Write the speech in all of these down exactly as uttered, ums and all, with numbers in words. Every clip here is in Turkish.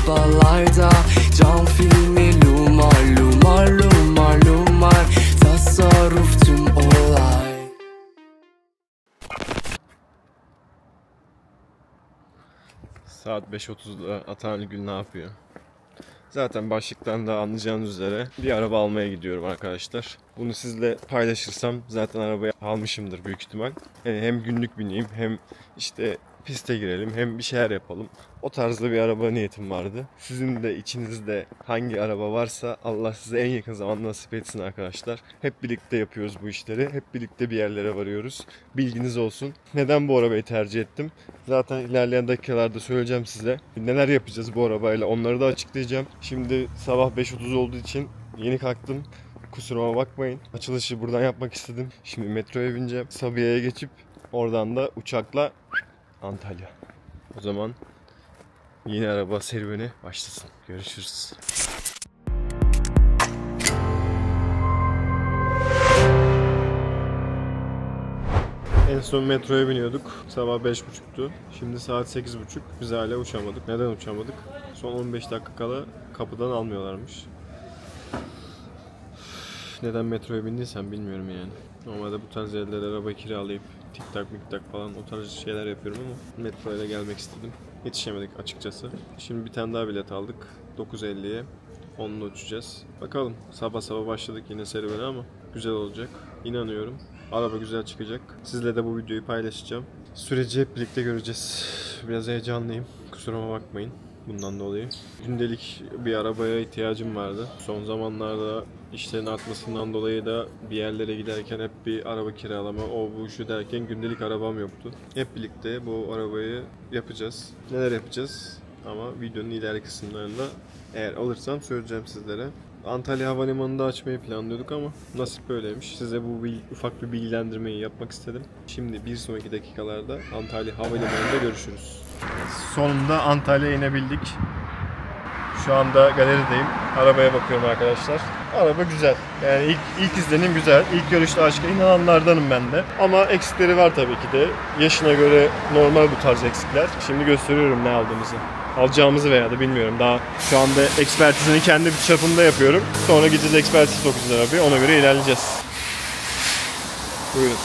arabalarda. Cam filmi lumar lumar lumar lumar. Tasarruf tüm olay. Saat beş otuzda Atahan Gül ne yapıyor? Zaten başlıktan da anlayacağınız üzere bir araba almaya gidiyorum arkadaşlar. Bunu sizle paylaşırsam zaten arabayı almışımdır büyük ihtimal. Yani hem günlük bineyim hem işte piste girelim hem bir şeyler yapalım. O tarzda bir araba niyetim vardı. Sizin de içinizde hangi araba varsa Allah size en yakın zamanda nasip etsin arkadaşlar. Hep birlikte yapıyoruz bu işleri. Hep birlikte bir yerlere varıyoruz. Bilginiz olsun. Neden bu arabayı tercih ettim? Zaten ilerleyen dakikalarda söyleyeceğim size. Neler yapacağız bu arabayla onları da açıklayacağım. Şimdi sabah beş otuz olduğu için yeni kalktım. Kusuruma bakmayın. Açılışı buradan yapmak istedim. Şimdi metroya bineceğim. Sabiha'ya geçip oradan da uçakla Antalya. O zaman yeni araba serüveni başlasın. Görüşürüz. En son metroya biniyorduk. Sabah beş buçuktu. Şimdi saat sekiz buçuk. Biz hala uçamadık. Neden uçamadık? Son on beş dakika kala kapıdan almıyorlarmış. Neden metroya bindiysem bilmiyorum yani. Normalde bu tarz yerlere araba kiralayıp tik tak mik tak falan o tarz şeyler yapıyorum ama metroya gelmek istedim. Yetişemedik açıkçası. Şimdi bir tane daha bilet aldık. dokuz elliye. Onunla uçacağız. Bakalım. Sabah sabah başladık yine serüvene ama güzel olacak. İnanıyorum. Araba güzel çıkacak. Sizle de bu videoyu paylaşacağım. Süreci hep birlikte göreceğiz. Biraz heyecanlıyım. Kusuruma bakmayın bundan dolayı. Gündelik bir arabaya ihtiyacım vardı. Son zamanlarda işlerin artmasından dolayı da bir yerlere giderken hep bir araba kiralama, o bu şu derken gündelik arabam yoktu. Hep birlikte bu arabayı yapacağız. Neler yapacağız? Ama videonun ileriki kısımlarında eğer alırsam söyleyeceğim sizlere. Antalya Havalimanı'nda açmayı planlıyorduk ama nasip böyleymiş. Size bu bir, ufak bir bilgilendirmeyi yapmak istedim. Şimdi bir sonraki dakikalarda Antalya Havalimanı'nda görüşürüz. Sonunda Antalya'ya inebildik. Şu anda galerideyim. Arabaya bakıyorum arkadaşlar. Araba güzel. Yani ilk, ilk izlenim güzel. İlk görüşte aşka inananlardanım ben de. Ama eksikleri var tabii ki de. Yaşına göre normal bu tarz eksikler. Şimdi gösteriyorum ne aldığımızı. Alacağımızı veya da bilmiyorum. Daha şu anda ekspertizini kendi bir çapımda yapıyorum. Sonra gideceğiz ekspertiz sokacağız arabaya. Ona göre ilerleyeceğiz. Buyurun.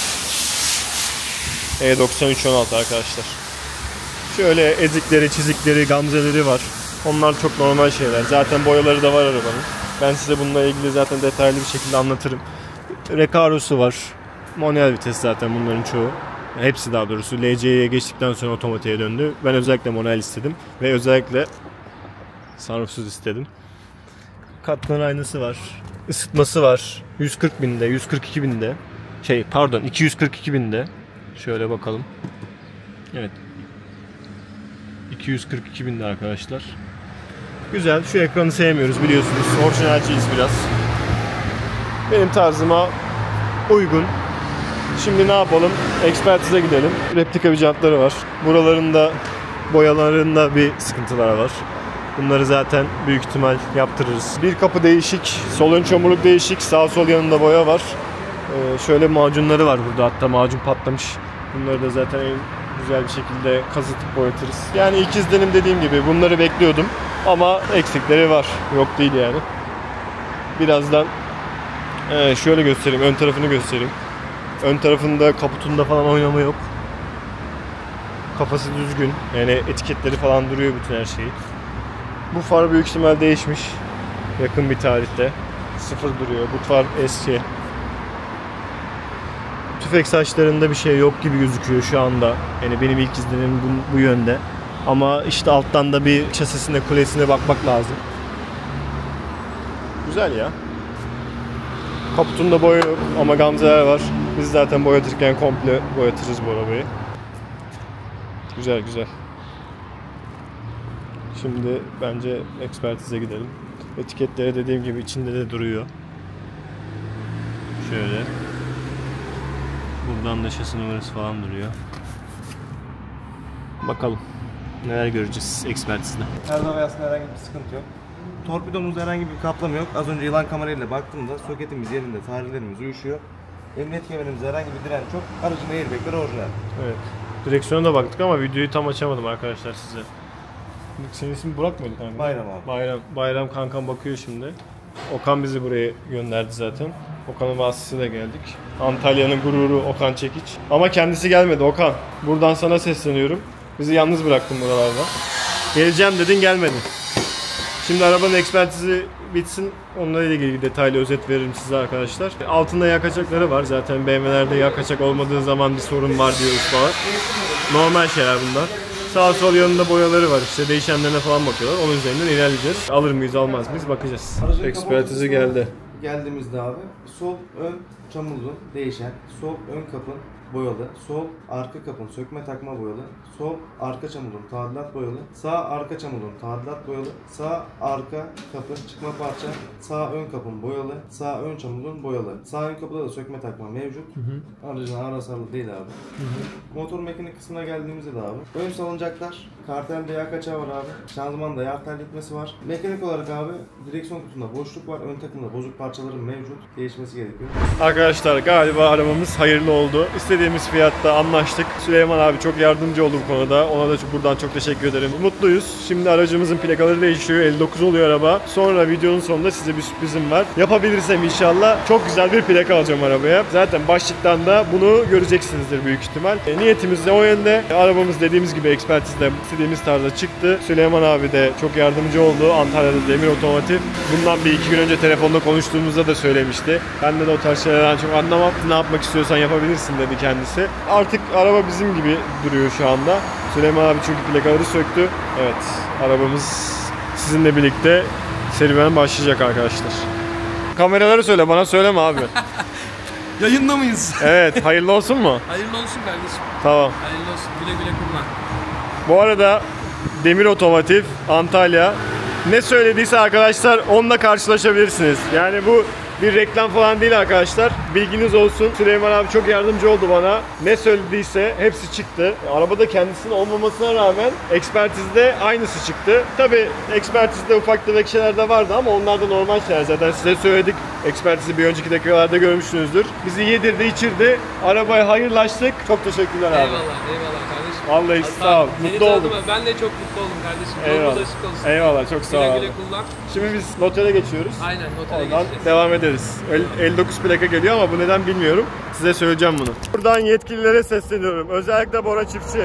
E doksan üç on altı arkadaşlar. Şöyle ezikleri, çizikleri, gamzeleri var. Onlar çok normal şeyler. Zaten boyaları da var arabanın. Ben size bununla ilgili zaten detaylı bir şekilde anlatırım. Recaro'su var. Manuel vites zaten bunların çoğu. Hepsi daha doğrusu. L C'ye geçtikten sonra otomatiğe döndü. Ben özellikle manuel istedim. Ve özellikle sunroofsuz istedim. Katman aynası var. Isıtması var. yüz kırk binde, yüz kırk iki binde. Şey pardon iki yüz kırk iki binde. Şöyle bakalım. Evet. iki yüz kırk iki binde arkadaşlar. Güzel. Şu ekranı sevmiyoruz biliyorsunuz. Orijinalciyiz biraz. Benim tarzıma uygun. Şimdi ne yapalım? Ekspertize gidelim. Replika bir jantları var. Buralarında boyalarında bir sıkıntılar var. Bunları zaten büyük ihtimal yaptırırız. Bir kapı değişik. Sol ön çamurluk değişik. Sağ sol yanında boya var. Ee, şöyle macunları var burada. Hatta macun patlamış. Bunları da zaten en güzel bir şekilde kazıtıp boyatırız. Yani ilk izlenim dediğim gibi bunları bekliyordum. Ama eksikleri var. Yok değil yani. Birazdan e, şöyle göstereyim. Ön tarafını göstereyim. Ön tarafında kaputunda falan oynama yok. Kafası düzgün. Yani etiketleri falan duruyor bütün her şeyi. Bu far büyük ihtimal değişmiş. Yakın bir tarihte. Sıfır duruyor. Bu far eski. Tüfek saçlarında bir şey yok gibi gözüküyor şu anda. Yani benim ilk izlenimim bu, bu yönde. Ama işte alttan da bir şasisine, kulesine bakmak lazım. Güzel ya. Kaputunda boya yok ama gamzeler var. Biz zaten boyatırken komple boyatırız bu arabayı. Güzel güzel. Şimdi bence ekspertize gidelim. Etiketleri dediğim gibi içinde de duruyor. Şöyle. Buradan da şasi numarası falan duruyor. Bakalım neler göreceğiz ekspertizde. Her zaman aslında herhangi bir sıkıntı yok. Torpidomuzda herhangi bir kaplama yok. Az önce yılan kamerayla baktığımda soketimiz yerinde, tarihlerimiz uyuşuyor. Emniyet kemerimizde herhangi bir direnç yok. Aracın airbagleri orijinal. Evet. Direksiyona da baktık ama videoyu tam açamadım arkadaşlar size. Senin ismin Burak mıydı kanka? Bayram abi. Bayram, Bayram kankam bakıyor şimdi. Okan bizi buraya gönderdi zaten. Okan'ın vasıtasıyla geldik. Antalya'nın gururu Okan Çekiç. Ama kendisi gelmedi Okan. Buradan sana sesleniyorum. Bizi yalnız bıraktın buralarda. Geleceğim dedin, gelmedin. Şimdi arabanın ekspertizi bitsin. Onunla ilgili detaylı özet veririm size arkadaşlar. Altında yağ kaçakları var. Zaten B M W'lerde yağ kaçak olmadığı zaman bir sorun var diyor ustalar. Normal şeyler bunlar. Sağ sol yanında boyaları var işte, değişenlerine falan bakıyorlar. Onun üzerinden ilerleyeceğiz. Alır mıyız almaz mıyız bakacağız. Ekspertizi geldi. Geldiğimizde abi sol ön çamurlu değişen, sol ön kapın boyalı, sol arka kapın sökme takma boyalı, sol arka çamurun tadilat boyalı, sağ arka çamurun tadilat boyalı, sağ arka kapın çıkma parça, sağ ön kapın boyalı, sağ ön çamurun boyalı. Sağ ön kapıda da sökme takma mevcut. Hı hı. Aracın ağır hasarlı değil abi. Hı hı. Motor mekanik kısmına geldiğimizde de abi. Ön salıncaklar, kartelde yağ kaçağı var abi. Şanzımanda yağ terletmesi var. Mekanik olarak abi direksiyon kutusunda boşluk var. Ön takımda bozuk parçaların mevcut. Değişmesi gerekiyor. Arkadaşlar galiba arabamız hayırlı oldu. İstediğimiz fiyatta anlaştık. Süleyman abi çok yardımcı oldu bu konuda. Ona da buradan çok teşekkür ederim. Mutluyuz. Şimdi aracımızın plakaları değişiyor. elli dokuz oluyor araba. Sonra videonun sonunda size bir sürprizim var. Yapabilirsem inşallah çok güzel bir plaka alacağım arabaya. Zaten başlıktan da bunu göreceksinizdir büyük ihtimal. E, niyetimiz de o yönde. Arabamız dediğimiz gibi ekspertizde istediğimiz tarzda çıktı. Süleyman abi de çok yardımcı oldu. Antalya'da Demir Otomotiv. Bundan bir iki gün önce telefonda konuştuğumuzda da söylemişti. Ben de, de o tarz şeylerden çok anlamam. Ne yapmak istiyorsan yapabilirsin dedi kendisi. Artık araba bizim gibi duruyor şu anda. Süleyman abi çünkü plakaları söktü. Evet, arabamız sizinle birlikte serüven başlayacak arkadaşlar. Kameraları söyle, bana söyleme abi. Yayında mıyız? Evet, hayırlı olsun mu? Hayırlı olsun kardeşim. Tamam. Hayırlı olsun. Güle güle kullan. Bu arada Demir Otomotiv Antalya ne söylediyse arkadaşlar onunla karşılaşabilirsiniz. Yani bu bir reklam falan değil arkadaşlar. Bilginiz olsun. Süleyman abi çok yardımcı oldu bana. Ne söylediyse hepsi çıktı. Arabada kendisinin olmamasına rağmen ekspertizde aynısı çıktı. Tabi ekspertizde ufak tefek şeyler de vardı ama onlar da normal şeyler. Zaten size söyledik. Ekspertizi bir önceki dakikalarda görmüşsünüzdür. Bizi yedirdi, içirdi. Arabaya hayırlaştık. Çok teşekkürler abi. Eyvallah, eyvallah kardeşim. Vallahi Hatta sağ ol. seni Mutlu oldum. tanıdığıma ben de çok mutlu oldum kardeşim. Eyvallah. Yolunuz açık olsun. Eyvallah, çok sağ ol. Güle abi. güle kullan. Şimdi biz notere geçiyoruz. Aynen, notere Oradan geçeceğiz. devam ederiz. elli dokuz plaka geliyor ama bu neden bilmiyorum. Size söyleyeceğim bunu. Buradan yetkililere sesleniyorum. Özellikle Bora Çiftçi.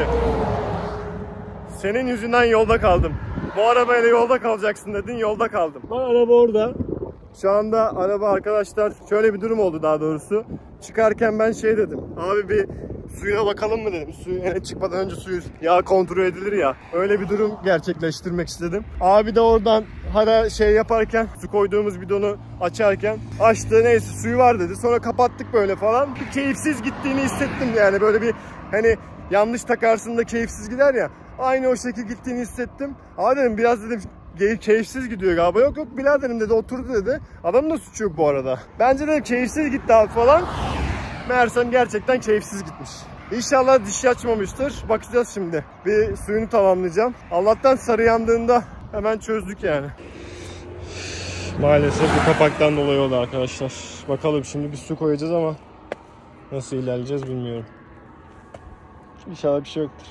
Senin yüzünden yolda kaldım. Bu arabayla yolda kalacaksın dedin, yolda kaldım. Bak araba orada. Şu anda araba arkadaşlar şöyle bir durum oldu daha doğrusu. Çıkarken ben şey dedim. Abi bir suyuna bakalım mı dedim. Suyu yani çıkmadan önce suyu yağ kontrol edilir ya. Öyle bir durum gerçekleştirmek istedim. Abi de oradan hala şey yaparken su koyduğumuz bidonu açarken açtı, neyse suyu var dedi. Sonra kapattık böyle falan. Bir keyifsiz gittiğini hissettim yani, böyle bir hani yanlış takarsın da keyifsiz gider ya. Aynı o şekilde gittiğini hissettim. Abi dedim biraz dedim keyifsiz gidiyor galiba. Yok yok biraderim dedi, oturdu dedi. Adamın da suçu yok bu arada. Bence de keyifsiz gitti abi falan. Meğersem gerçekten keyifsiz gitmiş. İnşallah dişi açmamıştır. Bakacağız şimdi. Bir suyunu tamamlayacağım. Allah'tan sarı yandığında hemen çözdük yani. Maalesef bu kapaktan dolayı oldu arkadaşlar. Bakalım şimdi bir su koyacağız ama nasıl ilerleyeceğiz bilmiyorum. İnşallah bir şey yoktur.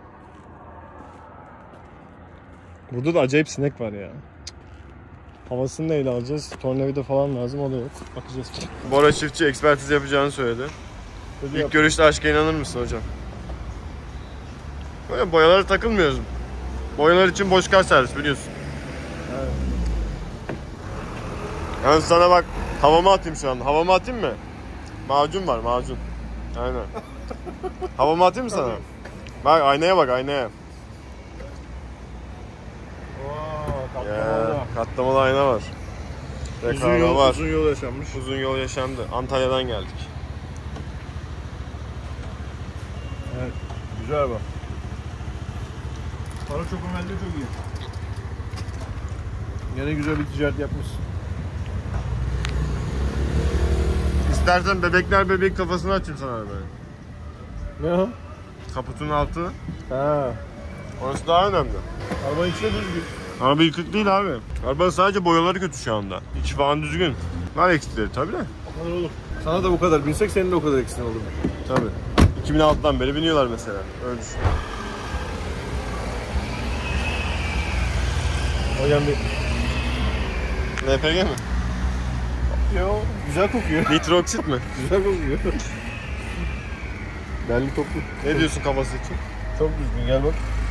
Burada da acayip sinek var ya. Havasını neyle alacağız? Tornavida falan lazım, o da yok. Bakacağız. Bora Çiftçi ekspertiz yapacağını söyledi. Dedi, İlk yap. Görüşte aşka inanır mısın hocam? Böyle boyalara takılmıyoruz. Boyalar için boş kar servis biliyorsun. Evet. Yani sana bak, havama atayım şu an. Havama atayım mı? Macun var, macun. Aynen. Havama atayım mı sana? Bak aynaya bak, aynaya. Ya, katlamalı ayna var. Uzun yol, var. uzun yol yaşanmış. Uzun yol yaşandı. Antalya'dan geldik. Evet, güzel araba. Para çok önemli, çok iyi. Yine güzel bir ticaret yapmışsın. İstersen bebekler bebek kafasını açayım sana arabayı. Ne o? Kaputun altı. Ha. Orası daha önemli. Arabanın içine düzgün. Araba yıkık değil abi. Arabanın sadece boyaları kötü şu anda. İçi falan düzgün. Var eksileri tabi de. O kadar olur. Sana da bu kadar binsek senin de o kadar eksin olur. Tabi. iki bin altıdan beri biniyorlar mesela. Öyle düşün. Hocam bir... L P G mi? Yo, güzel kokuyor. Nitroksit mi? Güzel kokuyor. Belli toplu. Ne diyorsun kafası için? Çok düzgün, gel bak.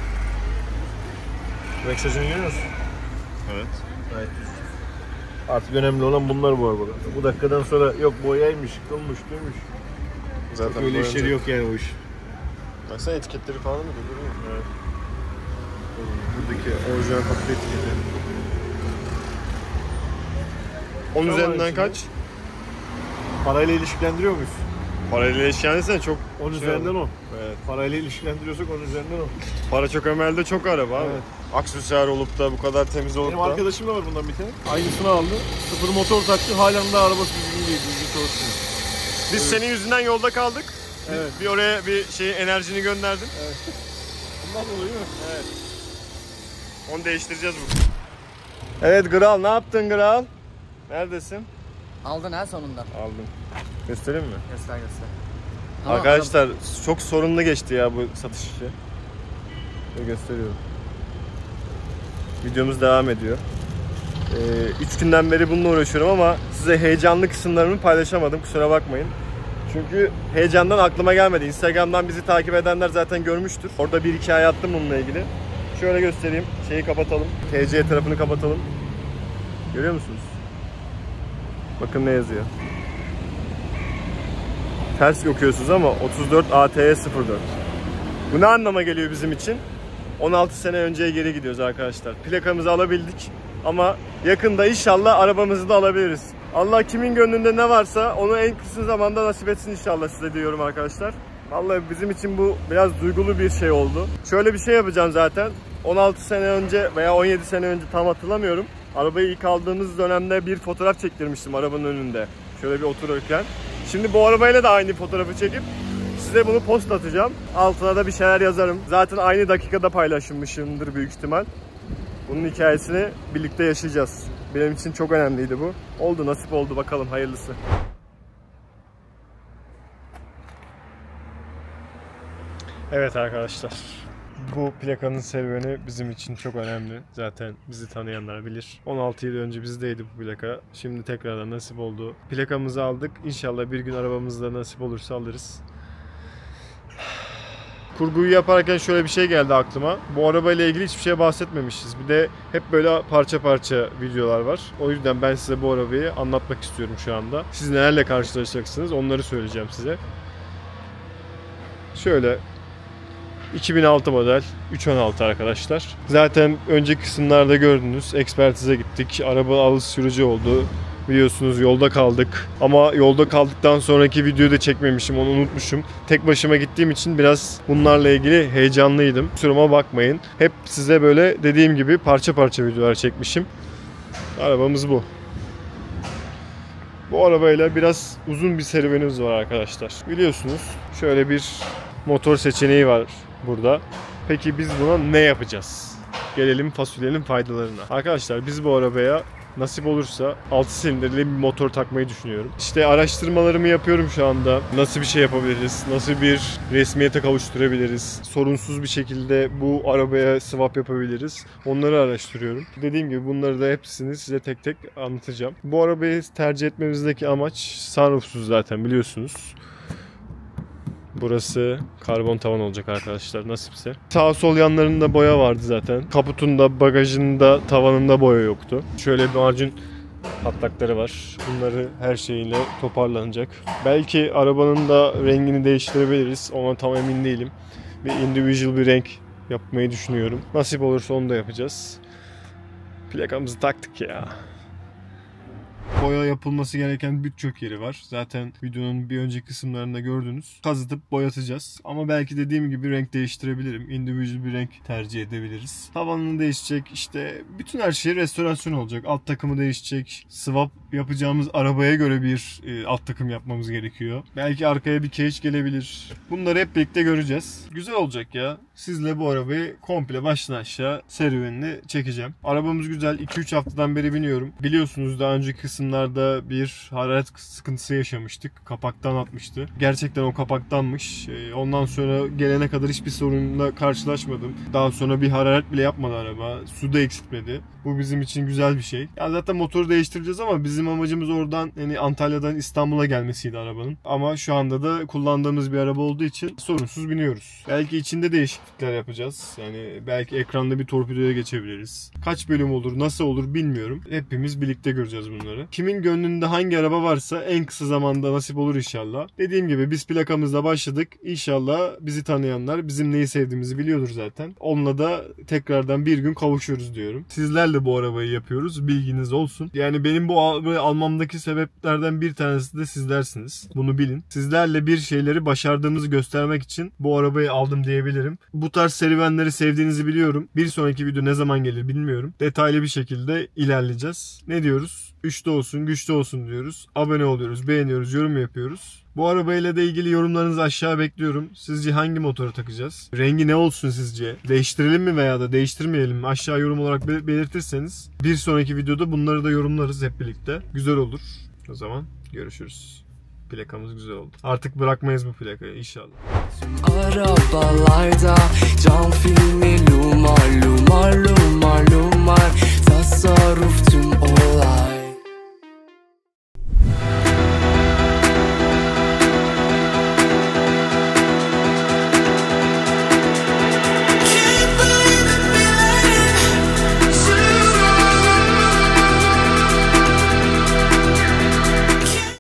Reksajını görüyor musun? Evet. Gayet düzgün. Artık önemli olan bunlar bu arabada. Bu dakikadan sonra yok boyaymış, kılmış, dönmüş. Zaten öyle işleri yok yani o iş. Baksana etiketleri falan mı görüyor musun? Evet. Buradaki orijinal kapı etiketi. on Tamam, üzerinden şimdi. kaç? Parayla ilişkilendiriyor muyuz? Parayla ilişkilenirsen çok on şey üzerinden olur. on. Evet. Parayla ilişkilendiriyorsak on üzerinden on. Para çok ömelde çok araba abi. Evet. Aksesuar olup da bu kadar temiz olup Benim da. arkadaşım da var bundan bir tane. Aynısını aldı. Sıfır motor taktı. Halen de arabası düzgün değil. Düzgün çalışmıyor. Biz Evet. senin yüzünden yolda kaldık. Evet. Bir oraya bir şey enerjini gönderdin. Bundan dolayı mı? Evet. Onu değiştireceğiz bugün. Evet Gral, ne yaptın Gral? Neredesin? Aldın ha sonunda. Aldım. Göstereyim mi? Göster göster. Ama Arkadaşlar çok sorunlu geçti ya bu satış işi. Şöyle gösteriyorum. Videomuz devam ediyor. Ee, üç günden beri bununla uğraşıyorum ama size heyecanlı kısımlarımı paylaşamadım, kusura bakmayın. Çünkü heyecandan aklıma gelmedi. Instagram'dan bizi takip edenler zaten görmüştür. Orada bir hikaye attım bununla ilgili. Şöyle göstereyim. Şeyi kapatalım. T C tarafını kapatalım. Görüyor musunuz? Bakın ne yazıyor. Ters okuyorsunuz ama otuz dört A T E sıfır dört. Bu ne anlama geliyor bizim için? on altı sene önceye geri gidiyoruz arkadaşlar. Plakamızı alabildik ama yakında inşallah arabamızı da alabiliriz. Allah kimin gönlünde ne varsa onu en kısa zamanda nasip etsin inşallah size diyorum arkadaşlar. Vallahi bizim için bu biraz duygulu bir şey oldu. Şöyle bir şey yapacağım zaten. on altı sene önce veya on yedi sene önce tam hatırlamıyorum. Arabayı ilk aldığımız dönemde bir fotoğraf çektirmiştim arabanın önünde. Şöyle bir otururken. Şimdi bu arabayla da aynı fotoğrafı çekip size bunu post atacağım. Altına da bir şeyler yazarım. Zaten aynı dakikada paylaşılmışımdır büyük ihtimal. Bunun hikayesini birlikte yaşayacağız. Benim için çok önemliydi bu. Oldu, nasip oldu, bakalım hayırlısı. Evet arkadaşlar. Bu plakanın serüveni bizim için çok önemli. Zaten bizi tanıyanlar bilir. on altı yıl önce bizdeydi bu plaka. Şimdi tekrardan nasip oldu. Plakamızı aldık. İnşallah bir gün arabamızda nasip olursa alırız. Kurguyu yaparken şöyle bir şey geldi aklıma. Bu arabayla ilgili hiçbir şey bahsetmemişiz. Bir de hep böyle parça parça videolar var. O yüzden ben size bu arabayı anlatmak istiyorum şu anda. Siz nelerle karşılaşacaksınız onları söyleyeceğim size. Şöyle iki bin altı model üç on altı arkadaşlar. Zaten önceki kısımlarda gördünüz. Ekspertize gittik. Araba alış sürücü oldu. Biliyorsunuz yolda kaldık. Ama yolda kaldıktan sonraki videoyu da çekmemişim. Onu unutmuşum. Tek başıma gittiğim için biraz bunlarla ilgili heyecanlıydım. Kusuruma bakmayın. Hep size böyle dediğim gibi parça parça videolar çekmişim. Arabamız bu. Bu arabayla biraz uzun bir serüvenimiz var arkadaşlar. Biliyorsunuz şöyle bir motor seçeneği var burada. Peki biz buna ne yapacağız? Gelelim fasulyenin faydalarına. Arkadaşlar biz bu arabaya nasip olursa altı silindirli bir motor takmayı düşünüyorum. İşte araştırmalarımı yapıyorum şu anda. Nasıl bir şey yapabiliriz? Nasıl bir resmiyete kavuşturabiliriz? Sorunsuz bir şekilde bu arabaya swap yapabiliriz. Onları araştırıyorum. Dediğim gibi bunları da hepsini size tek tek anlatacağım. Bu arabayı tercih etmemizdeki amaç sunroofsuz zaten biliyorsunuz. Burası karbon tavan olacak arkadaşlar nasipse. Sağ sol yanlarında boya vardı zaten. Kaputunda, bagajında, tavanında boya yoktu. Şöyle bir macun patlakları var. Bunları her şeyiyle toparlanacak. Belki arabanın da rengini değiştirebiliriz. Ona tam emin değilim. Bir individual bir renk yapmayı düşünüyorum. Nasip olursa onu da yapacağız. Plakamızı taktık ya. Boya yapılması gereken birçok yeri var. Zaten videonun bir önceki kısımlarında gördünüz. Kazıtıp boyatacağız. Ama belki dediğim gibi renk değiştirebilirim. Individual bir renk tercih edebiliriz. Tavanını değişecek. İşte bütün her şey restorasyon olacak. Alt takımı değişecek. Swap yapacağımız arabaya göre bir e, alt takım yapmamız gerekiyor. Belki arkaya bir cage gelebilir. Bunları hep birlikte göreceğiz. Güzel olacak ya. Sizle bu arabayı komple baştan aşağı serüvenini çekeceğim. Arabamız güzel. iki üç haftadan beri biniyorum. Biliyorsunuz daha önceki kısımlarda bir hararet sıkıntısı yaşamıştık. Kapaktan atmıştı. Gerçekten o kapaktanmış. E, ondan sonra gelene kadar hiçbir sorunla karşılaşmadım. Daha sonra bir hararet bile yapmadı araba. Su da eksiltmedi. Bu bizim için güzel bir şey. Ya zaten motoru değiştireceğiz ama bizim amacımız oradan yani Antalya'dan İstanbul'a gelmesiydi arabanın. Ama şu anda da kullandığımız bir araba olduğu için sorunsuz biniyoruz. Belki içinde değişiklikler yapacağız. Yani belki ekranda bir torpidoya geçebiliriz. Kaç bölüm olur, nasıl olur bilmiyorum. Hepimiz birlikte göreceğiz bunları. Kimin gönlünde hangi araba varsa en kısa zamanda nasip olur inşallah. Dediğim gibi biz plakamızla başladık. İnşallah bizi tanıyanlar bizim neyi sevdiğimizi biliyordur zaten. Onunla da tekrardan bir gün kavuşuruz diyorum. Sizlerle bu arabayı yapıyoruz. Bilginiz olsun. Yani benim bu arabayı almamdaki sebeplerden bir tanesi de sizlersiniz. Bunu bilin. Sizlerle bir şeyleri başardığımızı göstermek için bu arabayı aldım diyebilirim. Bu tarz serüvenleri sevdiğinizi biliyorum. Bir sonraki video ne zaman gelir bilmiyorum. Detaylı bir şekilde ilerleyeceğiz. Ne diyoruz? Üçte olsun, güçte olsun diyoruz. Abone oluyoruz, beğeniyoruz, yorum yapıyoruz. Bu arabayla da ilgili yorumlarınızı aşağı bekliyorum. Sizce hangi motora takacağız? Rengi ne olsun sizce? Değiştirelim mi veya da değiştirmeyelim mi? Aşağı yorum olarak belirtirseniz bir sonraki videoda bunları da yorumlarız hep birlikte. Güzel olur. O zaman görüşürüz. Plakamız güzel oldu. Artık bırakmayız bu plakayı inşallah. Arabalarda cam filmi lumar lumar lumar lumar tasarruf tüm olay.